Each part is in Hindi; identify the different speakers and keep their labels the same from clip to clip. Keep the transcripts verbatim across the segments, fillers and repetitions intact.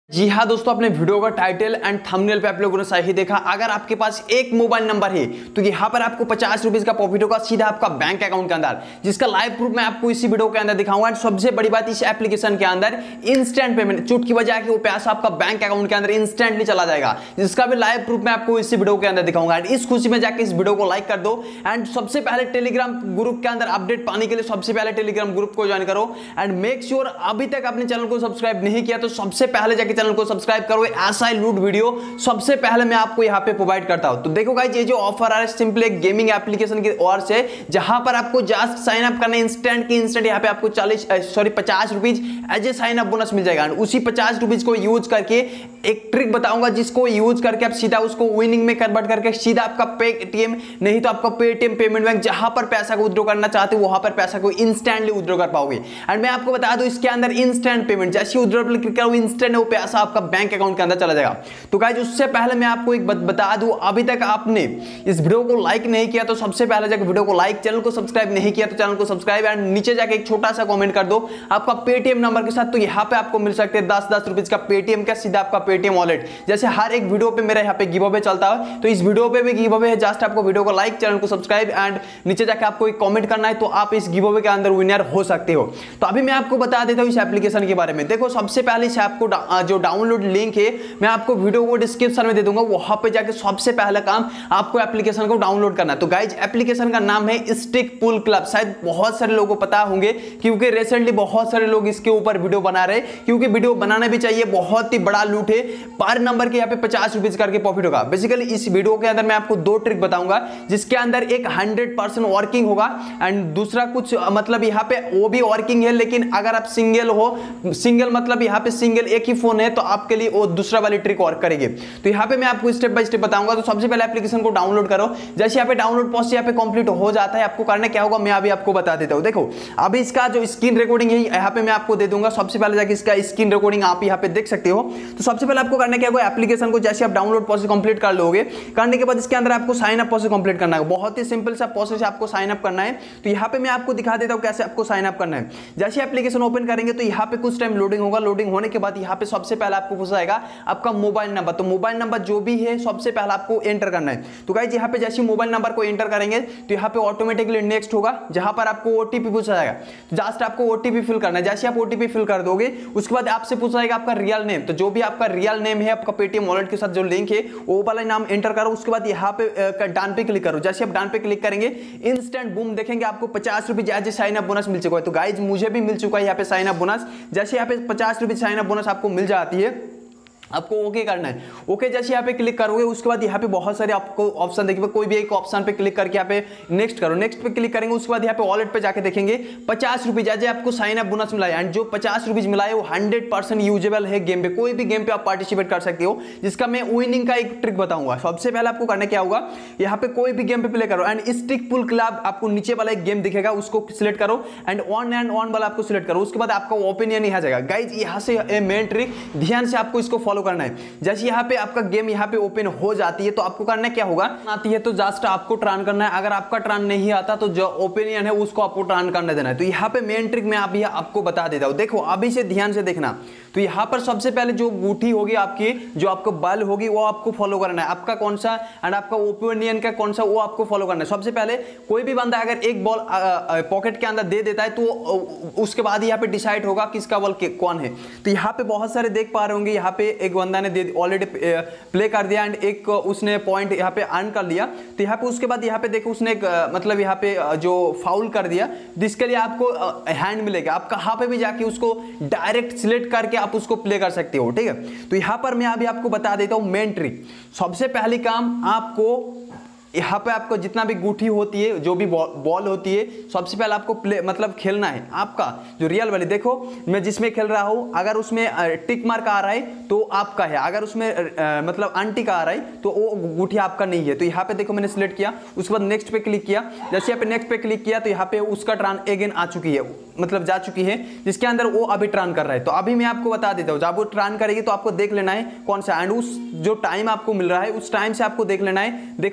Speaker 1: जी हाँ दोस्तों, अपने वीडियो का टाइटल एंड थंबनेल पे आप लोगों ने सही देखा। अगर आपके पास एक मोबाइल नंबर है तो यहाँ पर आपको पचास रुपीज का प्रॉफिट होगा सीधा आपका बैंक अकाउंट के अंदर, जिसका लाइव प्रूफ मैं आपको इसी वीडियो के अंदर दिखाऊंगा। एंड सबसे बड़ी बात, इस एप्लीकेशन के अंदर इंस्टेंट पेमेंट, चुटकी बजा के वो पैसा आपका बैंक अकाउंट के अंदर इंस्टेंटली चला जाएगा, जिसका भी लाइव प्रूफ मैं आपको इसी वीडियो के अंदर दिखाऊंगा। एंड इस खुशी में जाकर इस वीडियो को लाइक कर दो। एंड सबसे पहले टेलीग्राम ग्रुप के अंदर अपडेट पाने के लिए सबसे पहले टेलीग्राम ग्रुप को ज्वाइन करो। एंड मेक श्योर अभी तक अपने चैनल को सब्सक्राइब नहीं किया तो सबसे पहले जाके चैनल को सब्सक्राइब करो। ऐसा ही लूट वीडियो सबसे पहले मैं आपको यहां पे प्रोवाइड करता हूं। तो देखो गाइस, ये जो ऑफर आ रहा है सिंपल एक गेमिंग एप्लीकेशन की ओर से, जहां पर आपको जस्ट साइन अप करना है इंस्टेंट की इंस्टेंट यहां पे आपको चालीस सॉरी पचास rupees as a sign up bonus मिल जाएगा। उसी पचास रुपीज को यूज करके एक ट्रिक बताऊंगा, जिसको यूज करके आप सीधा उसको विनिंग में कन्वर्ट करके सीधा आपका पेटीएम नहीं तो आपका पेटीएम पेमेंट बैंक, जहां पर पैसा को विड्रॉ करना चाहते हो वहां पर पैसा को इंस्टेंटली विड्रॉ कर पाओगे। एंड मैं आपको बता दूं, इसके अंदर इंस्टेंट पेमेंट जैसे विड्रॉ पर क्लिक करो इंस्टेंट वो पैसा आपका बैंक अकाउंट के अंदर चला जाएगा। तो गाइस, उससे पहले मैं आपको एक बात बता दूं, अभी तक आपने इस वीडियो को लाइक नहीं किया तो सबसे पहले जाकर वीडियो को लाइक, चैनल को सब्सक्राइब नहीं किया तो चैनल को सब्सक्राइब। एंड नीचे जाके एक छोटा सा कमेंट कर दो आपका पेटीएम नंबर के साथ, तो यहां पे आपको मिल सकते हैं दस दस रुपए का पेटीएम का सीधा आपका पेटीएम वॉलेट। जैसे हर एक वीडियो पे मेरा यहाँ पे गिव अवे चलता है, तो इस वीडियो पे भी गिव अवे है। जस्ट आपको वीडियो को लाइक, चैनल को सब्सक्राइब एंड नीचे जाके आपको एक कमेंट करना है, तो आप इस गिव अवे के अंदर विनर हो सकते हो। तो अभी मैं आपको बता देता हूं इस एप्लीकेशन के बारे में। देखो, सबसे पहले इस ऐप को जो डाउनलोड लिंक है मैं आपको वीडियो को डिस्क्रिप्शन में दे दूंगा, वहां पे जाके सबसे पहला काम आपको एप्लीकेशन को डाउनलोड करना है। तो गाइज, एप्लीकेशन का नाम है स्टिक पुल क्लब। शायद बहुत सारे लोगों को पता होंगे क्योंकि रिसेंटली बहुत सारे लोग इसके ऊपर वीडियो बना रहे हैं, क्योंकि वीडियो बनाना भी चाहिए, बहुत ही बड़ा लूट है। पर नंबर के यहाँ पे पचास रुपीज करके प्रॉफिट होगा। बेसिकली इस वीडियो के अंदर मैं आपको दो ट्रिक बताऊंगा, जिसके अंदर एक हंड्रेड परसेंट वर्किंग होगा एंड दूसरा कुछ मतलब यहाँ पे वो भी वर्किंग है, लेकिन अगर आप सिंगल हो, सिंगल मतलब यहाँ पे सिंगल एक ही फोन है तो आपके लिए वो दूसरा वाली ट्रिक वर्क करेगी। तो यहाँ पे मैं आपको स्टेप बाय स्टेप बताऊंगा। तो सबसे पहले एप्लीकेशन को डाउनलोड करो। जैसे यहाँ पे डाउनलोड प्रोसेस यहाँ पे कंप्लीट हो जाता है, आपको करना क्या होगा मैं अभी आपको बता देता हूँ। देखो, अभी इसका जो स्क्रीन रिकॉर्डिंग है यहाँ पे मैं आपको दे दूंगा। सबसे पहले जाके इसका स्क्रीन रिकॉर्डिंग आप यहाँ पे देख सकते हो। तो सबसे पहले आपको करना क्या होगा, एप्लीकेशन को जैसे आप डाउनलोड प्रोसेस कंप्लीट कर लोगे, करने के बाद इसके अंदर आपको साइन अप प्रोसेस कंप्लीट करना है। बहुत ही सिंपल सा प्रोसेस आपको साइन अप करना है। तो यहाँ पे मैं आपको दिखा देता हूँ कैसे आपको साइन अप करना है। जैसे एप्लीकेशन ओपन करेंगे तो यहाँ पे कुछ टाइम लोडिंग होगा। लोडिंग होने के बाद यहाँ पे सबसे पहले आपको पूछाएगा आपका मोबाइल नंबर। तो मोबाइल नंबर जो भी है सबसे पहले आपको एंटर करना है। तो गाइस, यहाँ पे जैसे मोबाइल नंबर को एंटर करेंगे तो यहाँ पे ऑटोमेटिकली नेक्स्ट होगा, जहां पर आपको ओटीपी पूछा जाएगा। तो जस्ट आपको ओटीपी फिल करना है। जैसे आप ओटीपी फिल कर दोगे उसके बाद आपसे पूछा जाएगा आपका रियल नेम। तो जो भी आपका रियल नेम है, आपका पेटीएम वॉलेट के साथ जो लिंक है वो वाला नाम एंटर करो। उसके बाद यहाँ पे डन पे क्लिक करो। जैसे आप डन पे क्लिक करेंगे इंस्टेंट बूम देखेंगे आपको पचास रुपए as a sign up bonus मिल चुका है। तो गाइज, मुझे भी मिल चुका है यहाँ पे साइन अप बोनस। जैसे यहाँ पे पचास रुपए साइन अप बोनस आपको मिल जाती है, आपको ओके करना है। ओके जैसे यहाँ पे क्लिक करोगे उसके बाद यहाँ पे बहुत सारे आपको ऑप्शन देखिए, कोई भी एक ऑप्शन पे क्लिक करके यहाँ पे नेक्स्ट करो। नेक्स्ट पे क्लिक करेंगे उसके बाद यहाँ पे वॉलेट पे जाके देखेंगे पचास रुपये जैसे आपको साइन अप बोनस मिला है। एंड जो पचास रुपीज मिला है वो हंड्रेड परसेंट यूजेबल है गेम पे। कोई भी गेम पे आप पार्टिसिपेट कर सकते हो, जिसका मैं विनिंग का एक ट्रिक बताऊंगा। सबसे पहले आपको करना क्या होगा, यहाँ पे कोई भी गेम पे प्ले करो एंड स्टिक पुल क्लब आपको नीचे वाला एक गेम दिखेगा, उसको सिलेक्ट करो एंड ऑन एंड ऑन वाला आपको सिलेक्ट करो। उसके बाद आपका ओपिनियन यहाँ जाएगा। गाइज, यहाँ से मेन ट्रिक ध्यान से आपको इसको फॉलो करना है। यहाँ पे आपका गेम यहाँ पे ओपन हो जाती है तो आपको करना क्या होगा, आती है तो जस्ट आपको ट्रान करना है। अगर आपका ट्रान नहीं आता तो जो ओपिनियन है उसको आपको ट्रान करने देना है। तो यहाँ पे मेन ट्रिक मैं अभी आपको बता देता हूँ। देखो, अभी से ध्यान से देखना। तो यहाँ पर सबसे पहले जो गुठी होगी आपकी, जो आपको बल होगी वो आपको फॉलो करना है। आपका कौन सा एंड आपका ओपिनियन का कौन सा वो आपको फॉलो करना है। सबसे पहले कोई भी बंदा अगर एक बॉल पॉकेट के अंदर दे देता है तो उसके बाद यहाँ पे डिसाइड होगा किसका बॉल कौन है। तो यहाँ पे बहुत सारे देख पा रहे होंगे, यहाँ पे एक बंदा ने दे ऑलरेडी प्ले कर दिया एंड एक उसने पॉइंट यहाँ पे अर्न कर लिया। तो यहाँ पे उसके बाद यहाँ पे देखो उसने एक मतलब यहाँ पे जो फाउल कर दिया, जिसके लिए आपको हैंड मिलेगा। आप कहाँ पे भी जाके उसको डायरेक्ट सिलेक्ट करके आप उसको प्ले कर सकते हो, ठीक है। तो यहाँ पर मैं अभी आपको बता देता हूँ मेन ट्रिक। सबसे पहली काम आपको यहाँ पे आपको जितना भी गुठी होती है, जो भी बॉल होती है, सबसे पहले आपको प्ले मतलब खेलना है। आपका जो रियल वाली, देखो मैं जिसमें खेल रहा हूँ, अगर उसमें टिक मार्क आ रहा है तो आपका है, अगर उसमें आ, मतलब अनटिक आ रहा है तो वो गुठी आपका नहीं है। तो यहाँ पे देखो मैंने सिलेक्ट किया, उसके बाद नेक्स्ट पे क्लिक किया। जैसे यहाँ पे नेक्स्ट पे क्लिक किया तो यहाँ पे उसका ट्रान अगेन आ चुकी है, मतलब जा चुकी है, जिसके अंदर वो अभी ट्रान कर रहा है। तो अभी मैं आपको बता देता हूँ, जब वो ट्रान करेगी तो आपको देख लेना है कौन सा, एंड उस जो टाइम आपको मिल रहा है उस टाइम से आपको देख लेना है। देखो आपका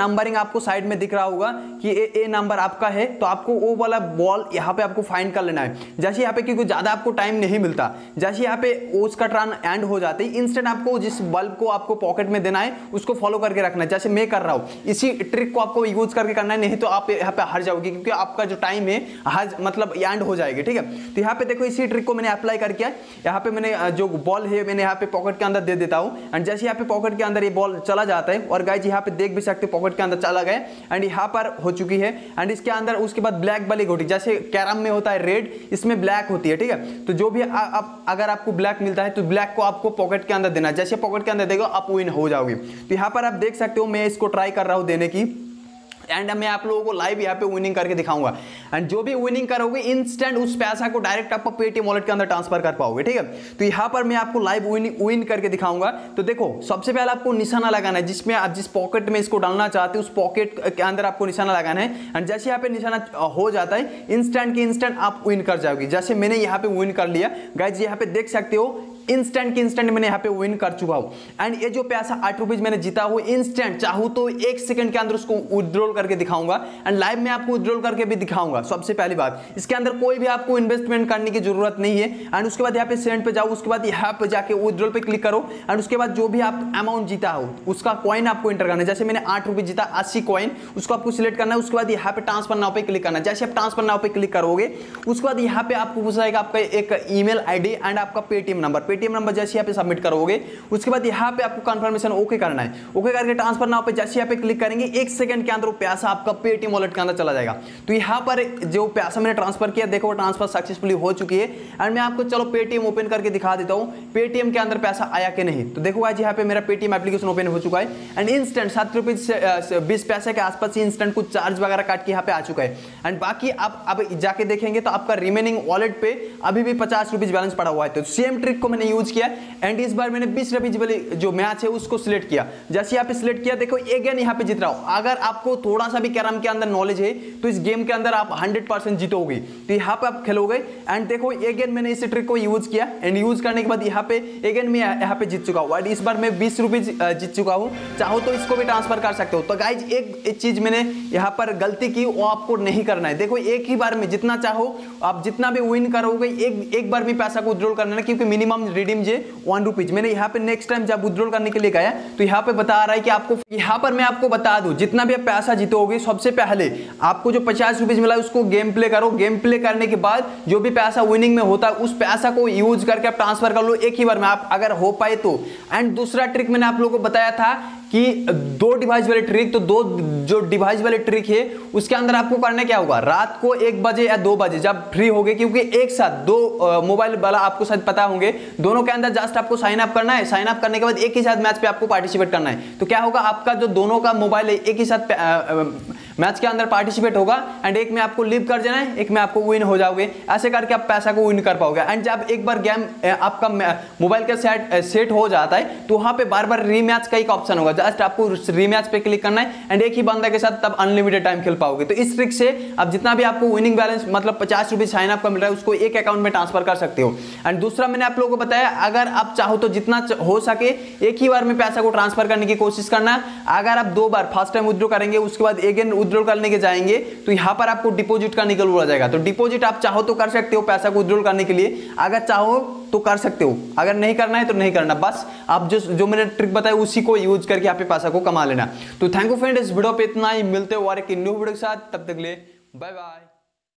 Speaker 1: नंबरिंग आपको साइड में दिख रहा होगा कि ए ए नंबर आपका है, तो आपको वो वाला बॉल यहाँ पे आपको फाइंड कर लेना है। जैसे यहाँ पे क्योंकि ज्यादा आपको टाइम नहीं मिलता, जैसे यहाँ पे उसका टर्न एंड हो जाते ही इंस्टेंट आपको जिस बल्ब को आपको पॉकेट में देना है उसको फॉलो करके रखना है, जैसे मैं कर रहा हूँ। इसी ट्रिक को आपको यूज करके करना है, नहीं तो आप यहाँ पे हार जाओगे क्योंकि आपका जो टाइम है हार मतलब एंड हो जाएगी। ठीक है, तो यहाँ पे देखो इसी ट्रिक को मैंने अप्लाई करके यहाँ पे मैंने जो बॉल है मैंने यहाँ पे पॉकेट के अंदर दे देता हूँ एंड जैसे यहाँ पे पॉकेट के अंदर ये बॉल चला जाता है और गाइज यहाँ पे देख भी सकते पॉकेट के अंदर चला गया एंड यहाँ पर हो चुकी है एंड इसके अंदर उसके बाद ब्लैक वाली घोटी, जैसे कैरम में होता है रेड, इसमें ब्लैक होती है। ठीक है, तो जो भी आ, आप अगर आपको ब्लैक मिलता है तो ब्लैक को आपको पॉकेट के अंदर देना है, जैसे पॉकेट के अंदर देगा आप विन हो जाओगे। तो यहाँ पर आप देख सकते हो मैं इसको ट्राई कर रहा हूँ देने की एंड मैं आप लोगों को लाइव यहाँ पे विनिंग करके दिखाऊंगा एंड जो भी विनिंग करोगे इंस्टेंट उस पैसा को डायरेक्ट आपको पेटीएम वॉलेट के अंदर ट्रांसफर कर पाओगे। ठीक है, तो यहाँ पर मैं आपको लाइव विनिंग विन करके दिखाऊंगा। तो देखो सबसे पहले आपको निशाना लगाना है, जिसमें आप जिस पॉकेट में इसको डालना चाहते हो उस पॉकेट के अंदर आपको निशाना लगाना है एंड जैसे यहाँ पे निशाना हो जाता है इंस्टेंट की इंस्टेंट आप विन कर जाओगे। जैसे मैंने यहाँ पे विन कर लिया गाइज, यहाँ पे देख सकते हो इंस्टेंट की इंस्टेंट मैंने यहाँ पे विन कर चुका हूँ एंड ये जो पैसा आठ रुपीज मैंने जीता हुआ इंस्टेंट चाहूँ तो एक सेकंड के अंदर उसको विड्रॉल करके दिखाऊंगा एंड लाइव में आपको विड्रॉल करके भी दिखाऊंगा। सबसे पहली बात, इसके अंदर कोई भी आपको इन्वेस्टमेंट करने की जरूरत नहीं है एंड उसके बाद यहाँ पे सेंड पे जाओ, उसके बाद यहाँ पे जाके विड्रॉल पे क्लिक करो एंड उसके बाद जो भी आप अमाउंट जीता हो उसका कॉइन आपको एंटर करना है। जैसे मैंने आठ रुपये जीता अस्सी कॉइन, उसको आपको सिलेक्ट करना है, उसके बाद यहाँ पे ट्रांसफर नाउ पे क्लिक करना है। जैसे आप ट्रांसफर नाउ पे क्लिक करोगे उसके बाद यहाँ पे आपको पूछा जाएगा आपका एक ईमेल आईडी एंड आपका पेटीएम नंबर। पेटीएम नंबर जैसे यहाँ पे सबमिट करोगे उसके बाद यहाँ पे आपको कंफर्मेशन ओके करना है। ओके करके ट्रांसफर नाउ पे जैसे यहाँ पे क्लिक करेंगे एक सेकंड के अंदर पैसा आपका पेटीएम वॉलेट के अंदर चला जाएगा। तो यहाँ पर जो पैसा मैंने ट्रांसफर किया देखो ट्रांसफर सक्सेसफुली हो चुकी है एंड मैं आपको चलो पेटीएम ओपन करके दिखा देता हूँ पेटीएम के अंदर पैसा आया कि नहीं। तो देखो आज यहाँ पे मेरा पेटीएम एप्लीकेशन ओपन हो चुका है एंड इंस्टेंट सात रुपीज से बीस पैसे के आसपास इंस्टेंट कुछ चार्ज वगैरह काट के यहाँ पे आ चुका है एंड बाकी आप अब जाके देखेंगे तो आपका रिमेनिंग वॉलेट पे अभी भी पचास रुपीज बैलेंस पड़ा हुआ है। तो सेम ट्रिक को मैंने यूज किया एंड इस बार मैंने बीस रुपीज वाली जो मैच है उसको सिलेक्ट किया। जैसे यहाँ पे सिलेक्ट किया देखो अगेन यहाँ पे जीत रहा हूँ। अगर आपको थोड़ा सा भी कैरम के अंदर नॉलेज है तो इस गेम के अंदर आप हंड्रेड परसेंट जीतोगे। तो यहाँ पे आप खेलोगे एंड देखो अगेन मैंने इस ट्रिक को यूज किया एंड यूज करने के बाद यहाँ पे अगेन मैं यहाँ पे जीत चुका हूँ। इस बार मैं बीस रुपीज जीत चुका हूँ, चाहो तो इसको भी ट्रांसफर कर सकते हो। तो गाइज एक, एक चीज मैंने यहाँ पर गलती की वो आपको नहीं करना है। देखो एक ही बार में जितना चाहो आप जितना भी विन करोगे एक एक बार में पैसा को विड्रॉल करना है क्योंकि मिनिमम रिडीम जे वन रुपीज। मैंने यहाँ पे नेक्स्ट टाइम जब विड्रॉल करने के लिए गया तो यहाँ पे बता रहा है कि आपको यहाँ पर मैं आपको बता दूं जितना भी आप पैसा जीतोगे सबसे पहले आपको जो पचास रुपीज मिला उसको गेम प्ले करो। गेम प्ले करने के बाद जो भी पैसा विनिंग में होता है उस पैसा को यूज करके आप ट्रांसफर कर लो एक ही बार में, आप अगर हो पाए तो। एंड दूसरा ट्रिक मैंने आप लोगों को बताया था कि दो डिवाइस वाली ट्रिक, तो दो जो डिवाइस वाली ट्रिक है उसके अंदर आपको करना क्या होगा, रात को एक बजे या दो बजे जब फ्री होगे, क्योंकि एक साथ दो मोबाइल वाला आपको शायद पता होंगे दोनों के अंदर जस्ट आपको साइन अप करना है। साइन अप करने के बाद एक ही साथ मैच पे आपको पार्टिसिपेट करना है। तो क्या होगा, आपका जो दोनों का मोबाइल है एक ही साथ मैच के अंदर पार्टिसिपेट होगा एंड एक में आपको लीव कर देना है, एक में आपको विन हो जाओगे। ऐसे करके आप पैसा को विन कर पाओगे। एंड जब एक बार गेम आपका मोबाइल का सेट सेट हो जाता है तो वहां पे बार बार रीमैच का एक ऑप्शन होगा, जस्ट आपको रीमैच पे क्लिक करना है एंड एक ही बंदा के साथ तब अनलिमिटेड टाइम खेल पाओगे। तो इस ट्रिक से आप जितना भी आपको विनिंग बैलेंस मतलब पचास रुपए साइन अप का मिल रहा है उसको एक अकाउंट में ट्रांसफर कर सकते हो। एंड दूसरा मैंने आप लोगों को बताया, अगर आप चाहो तो जितना हो सके एक ही बार में पैसा को ट्रांसफर करने की कोशिश करना। अगर आप दो बार फर्स्ट टाइम विथड्रॉ करेंगे उसके बाद अगेन विथड्रॉ करने के जाएंगे तो यहाँ पर आपको डिपॉजिट का निकल बोला जाएगा। तो डिपॉजिट आप चाहो तो कर सकते हो पैसा को विथड्रॉ करने के लिए, अगर चाहो तो कर सकते हो, अगर नहीं करना है तो नहीं करना। बस आप जो जो मैंने ट्रिक बताया उसी को यूज करके यहाँ पे पैसा को कमा लेना। तो थैंक यू फ्रेंड, इस वीडियो पे इतना ही, मिलते हो और एक न्यू वीडियो के साथ, तब तक के लिए बाय बाय।